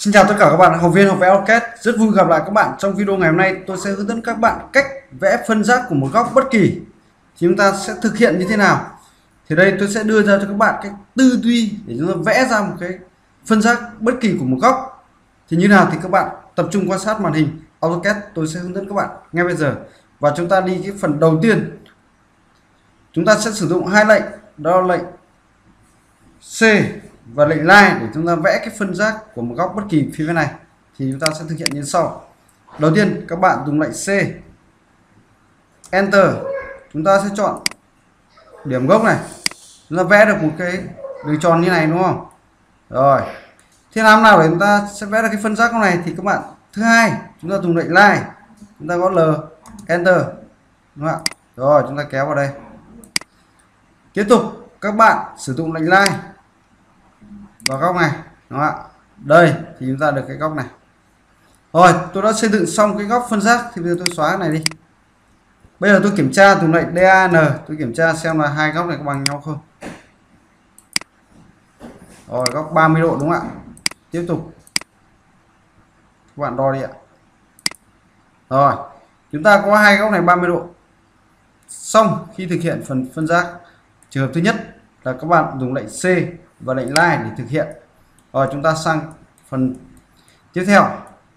Xin chào tất cả các bạn học viên học vẽ AutoCAD, rất vui gặp lại các bạn. Trong video ngày hôm nay tôi sẽ hướng dẫn các bạn cách vẽ phân giác của một góc bất kỳ. Thì chúng ta sẽ thực hiện như thế nào? Thì đây tôi sẽ đưa ra cho các bạn cái tư duy để chúng ta vẽ ra một cái phân giác bất kỳ của một góc. Thì như nào thì các bạn tập trung quan sát màn hình AutoCAD, tôi sẽ hướng dẫn các bạn ngay bây giờ. Và chúng ta đi cái phần đầu tiên. Chúng ta sẽ sử dụng hai lệnh, đó là lệnh C và lệnh line để chúng ta vẽ cái phân giác của một góc bất kỳ phía bên này. Thì chúng ta sẽ thực hiện như sau. Đầu tiên các bạn dùng lệnh C, Enter, chúng ta sẽ chọn điểm gốc này, chúng ta vẽ được một cái đường tròn như này đúng không? Rồi, thế làm nào để chúng ta sẽ vẽ được cái phân giác này thì các bạn, thứ hai chúng ta dùng lệnh line, chúng ta gõ L, Enter, đúng không ạ? Rồi chúng ta kéo vào đây. Tiếp tục các bạn sử dụng lệnh line vào góc này, đúng không ạ? Đây thì chúng ta được cái góc này. Rồi tôi đã xây dựng xong cái góc phân giác, thì bây giờ tôi xóa cái này đi. Bây giờ tôi kiểm tra dùng lệnh DAN, tôi kiểm tra xem là hai góc này có bằng nhau không. Rồi góc 30 độ đúng không ạ? Tiếp tục các bạn đo đi ạ. Rồi chúng ta có hai góc này 30 độ. Xong khi thực hiện phần phân giác, trường hợp thứ nhất là các bạn dùng lệnh C và lệnh line để thực hiện. Rồi chúng ta sang phần tiếp theo.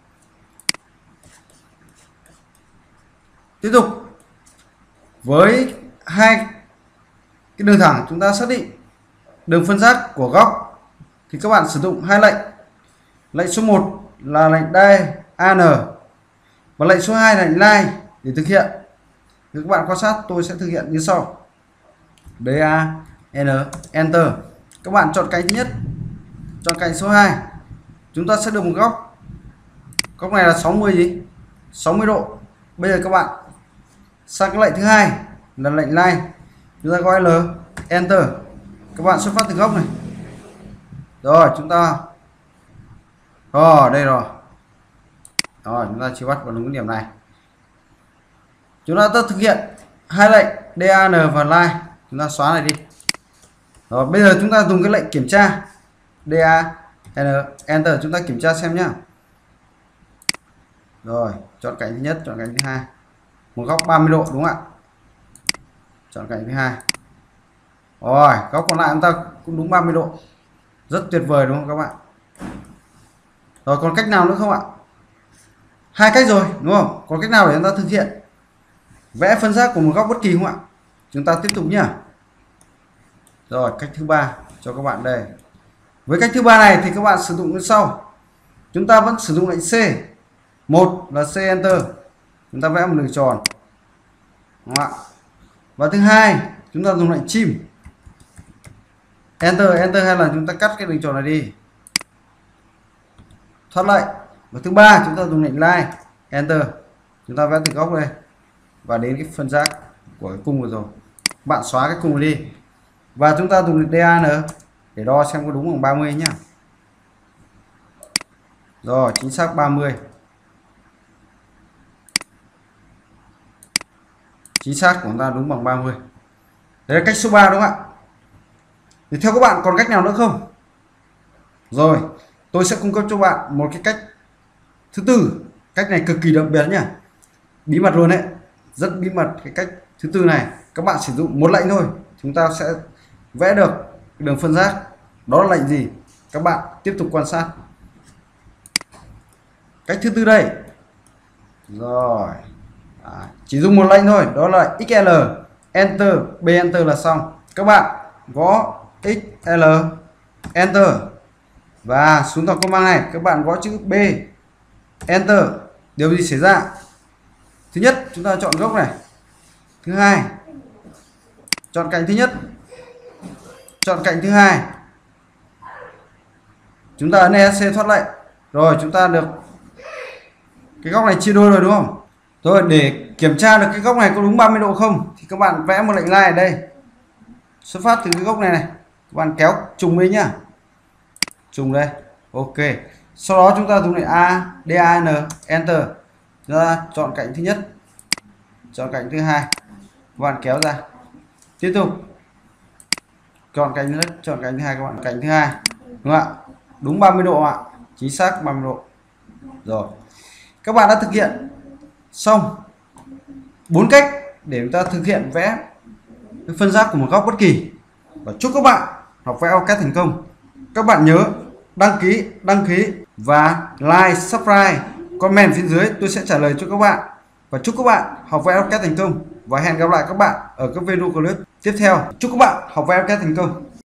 Tiếp tục với hai cái đường thẳng, chúng ta xác định đường phân giác của góc thì các bạn sử dụng hai lệnh. Lệnh số 1 là lệnh DAN và lệnh số 2 là lệnh line để thực hiện. Thì các bạn quan sát tôi sẽ thực hiện như sau. DAN, Enter. Các bạn chọn cạnh thứ nhất, chọn cạnh số 2. Chúng ta sẽ được một góc. Góc này là 60 độ. Bây giờ các bạn sang cái lệnh thứ hai là lệnh line. Chúng ta gọi L, Enter. Các bạn xuất phát từ góc này. Rồi chúng ta đây rồi. Rồi chúng ta chỉ bắt vào đúng cái điểm này. Chúng ta thực hiện hai lệnh DAN và line. Chúng ta xóa này đi. Rồi bây giờ chúng ta dùng cái lệnh kiểm tra DAN, Enter, chúng ta kiểm tra xem nhá. Rồi chọn cạnh thứ nhất, chọn cạnh thứ hai, một góc 30 độ đúng không ạ? Chọn cạnh thứ hai. Rồi góc còn lại chúng ta cũng đúng 30 độ, rất tuyệt vời đúng không các bạn? Rồi còn cách nào nữa không ạ? Hai cách rồi đúng không? Còn cách nào để chúng ta thực hiện vẽ phân giác của một góc bất kỳ không ạ? Chúng ta tiếp tục nhá. Rồi cách thứ ba cho các bạn đây. Với cách thứ ba này thì các bạn sử dụng như sau. Chúng ta vẫn sử dụng lệnh C. Một là C, Enter, chúng ta vẽ một đường tròn, đúng không ạ? Và thứ hai chúng ta dùng lệnh chim, Enter hai lần, chúng ta cắt cái đường tròn này đi, thoát lệnh. Và thứ ba chúng ta dùng lệnh line, Enter, chúng ta vẽ từ góc đây và đến cái phân giác của cái cung vừa rồi. Bạn xóa cái cung đi và chúng ta dùng lệnh DAN để đo xem có đúng bằng 30 nhá. Rồi chính xác 30. Chính xác của chúng ta đúng bằng 30. Đấy là cách số 3 đúng không ạ? Thì theo các bạn còn cách nào nữa không? Rồi tôi sẽ cung cấp cho bạn một cái cách thứ tư. Cách này cực kỳ đặc biệt nhá, bí mật luôn đấy, rất bí mật. Cái cách thứ tư này các bạn sử dụng một lệnh thôi, chúng ta sẽ vẽ được đường phân giác. Đó là lệnh gì? Các bạn tiếp tục quan sát cách thứ tư đây. Rồi chỉ dùng một lệnh thôi, đó là XL, Enter, B, Enter là xong. Các bạn gõ XL, Enter và xuống dòng command này các bạn gõ chữ B, Enter. Điều gì xảy ra? Thứ nhất chúng ta chọn góc này, thứ hai chọn cạnh thứ nhất, chọn cạnh thứ hai, chúng ta ấn ESC thoát lệnh. Rồi chúng ta được cái góc này chia đôi rồi đúng không? Rồi để kiểm tra được cái góc này có đúng 30 độ không thì các bạn vẽ một lệnh line ở đây, xuất phát từ cái góc này các bạn kéo trùng đi nhá, trùng đây. Ok, sau đó chúng ta dùng lệnh A, DAN, Enter, chúng ta chọn cạnh thứ nhất, chọn cạnh thứ hai, các bạn kéo ra. Tiếp tục chọn cạnh thứ nhất, chọn cạnh thứ hai, các bạn cạnh thứ hai, đúng không ạ? Đúng 30 độ ạ. chính xác 30 độ. Rồi, các bạn đã thực hiện xong 4 cách để chúng ta thực hiện vẽ phân giác của một góc bất kỳ. Và chúc các bạn học vẽ AutoCAD thành công. Các bạn nhớ đăng ký và like, subscribe, comment phía dưới, tôi sẽ trả lời cho các bạn. Và chúc các bạn học vẽ AutoCAD thành công, và hẹn gặp lại các bạn ở các video clip tiếp theo. Chúc các bạn học vẽ AutoCAD thành công.